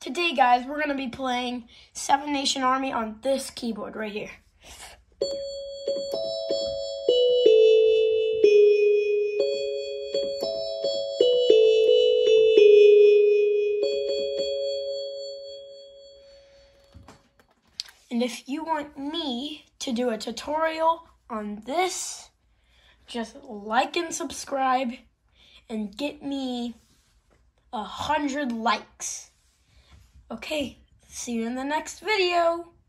Today, guys, we're going to be playing Seven Nation Army on this keyboard right here. And if you want me to do a tutorial on this, just like and subscribe and get me 100 likes. Okay, see you in the next video.